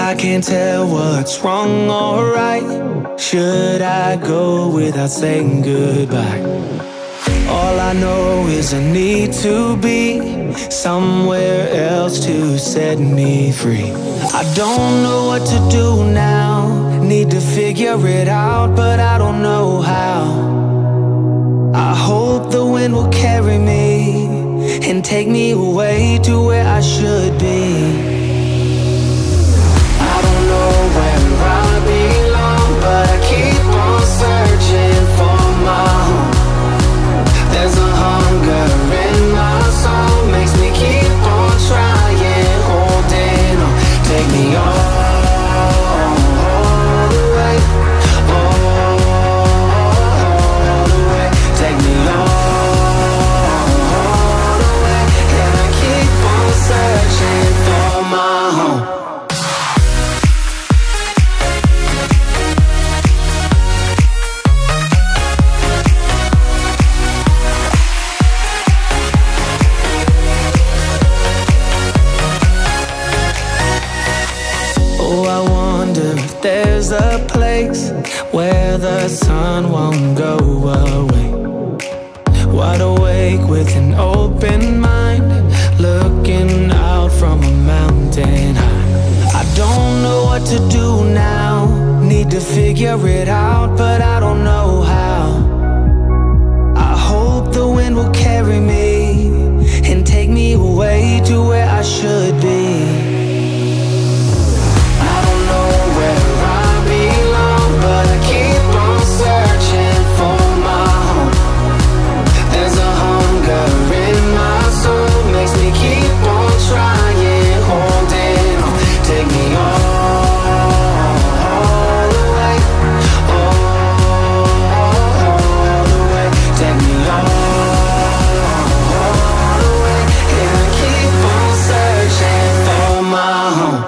I can't tell what's wrong or right. Should I go without saying goodbye? All I know is I need to be somewhere else to set me free. I don't know what to do now. Need to figure it out, but I don't know how. I hope the wind will carry me and take me away to where I should be. I don't know where I belong, but I keep on searching for my home. There's a hunger in my soul, makes me keep on trying, holding on. Take me all the way, all the way. Take me all the way, and I keep on searching for my home. There's a place where the sun won't go away. Wide awake with an open mind, looking out from a mountain high. I don't know what to do now. Need to figure it out, but I don't know how. I hope the wind will carry me and take me away to where I should be. But I keep on searching for my home. There's a hunger in my soul, makes me keep on trying, holding on. Take me all the way, all the way. Take me all the way, and I keep on searching for my home.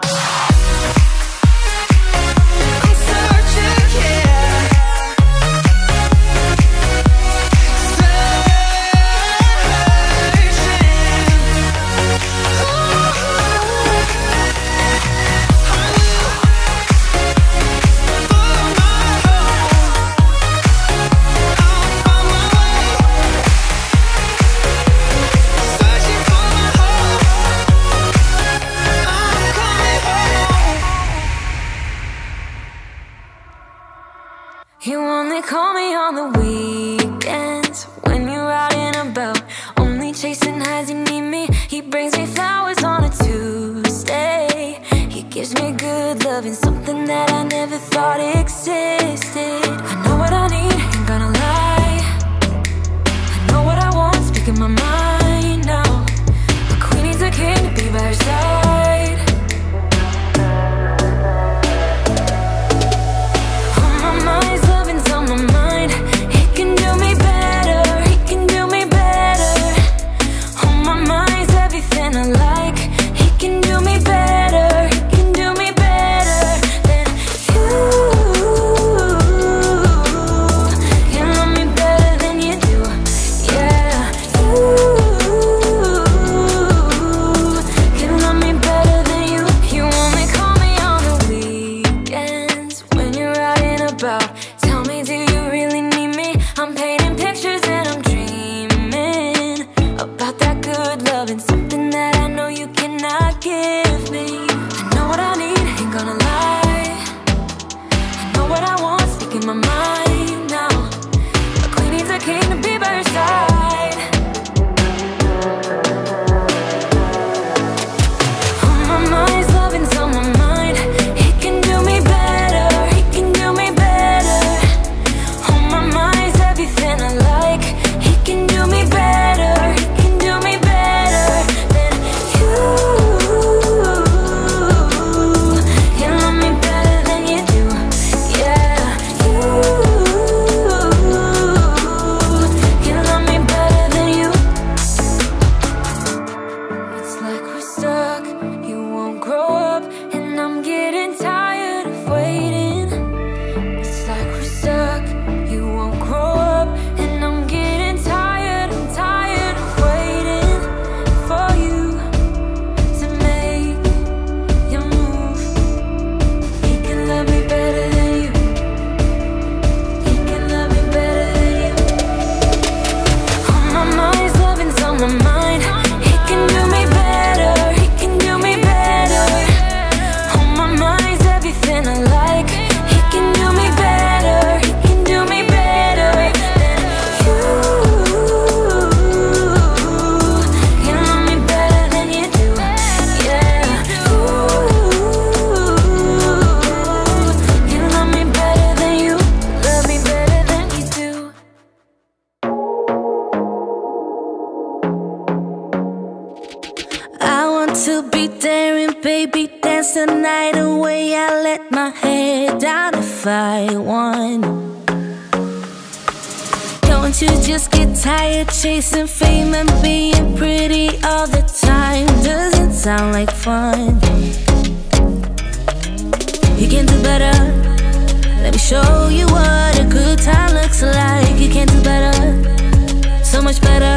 You only call me on the weekends when you're out and about, only chasing highs. You need me. He brings me flowers on a Tuesday. He gives me good loving, something that I never thought existed. I know what I need, ain't gonna lie. I know what I want, speaking my mind now. A queen needs a king to be by her side. On my mind, he can do me better, he can do me better. On my mind's everything I like, he can do me better, he can do me better than you. Can love me better than you do, yeah. You can love me better than you. You only call me on the weekends when you're out and about. Do you really need me? I'm painting pictures and I'm dreaming about that good love and something that I know you cannot give me. I know what I need, ain't gonna lie. I know what I want, speaking my mind now. A queen needs a king to be by her side. On my mind's loving's on my mind. He can do me better, he can do me better. My mind's everything I like. He can do me better, he can do me better than you. Can love me better than you do, yeah. You the night away, I let my head down if I won. Don't you just get tired chasing fame and being pretty all the time? Doesn't sound like fun. You can do better. Let me show you what a good time looks like. You can do better, so much better.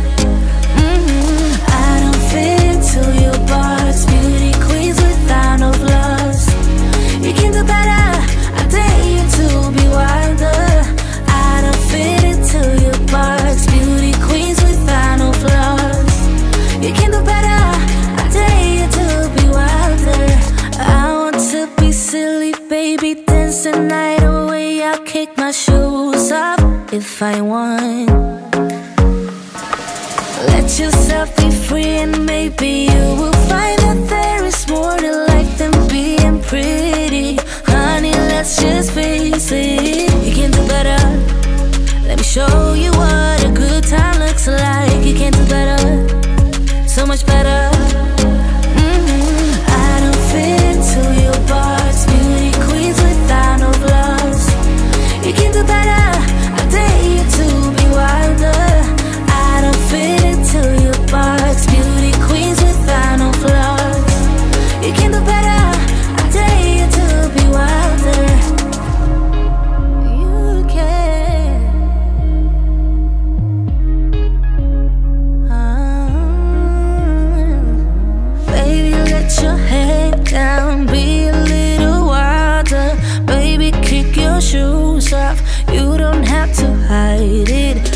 I don't fit into your box. Beauty queens without no flaws. You can do better. I dare you to be wilder. I don't fit into your box. Beauty queens without no flaws. You can do better. I dare you to be wilder. I want to be silly, baby, dance the night away. I'll kick my shoes off if I want. Let yourself be free and maybe you will find that there is more to life than being pretty. Honey, let's just face it. You can do better. Let me show you what a good time looks like. You can do better, so much better. I don't fit into your box. Beauty queens without no flaws. You can do better. I dare you to be wilder. I don't fit into your box. Beauty queens without no flaws. You can do better. I dare you to be wilder. You can. Baby, let your head down. Be a little wilder. Baby, kick your shoes off. You don't have to hide it.